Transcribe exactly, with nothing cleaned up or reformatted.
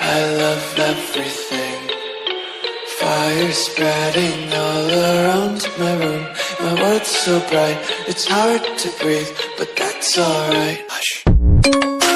I love everything. Fire spreading all around my room. My world's so bright, it's hard to breathe, but that's alright. Hush.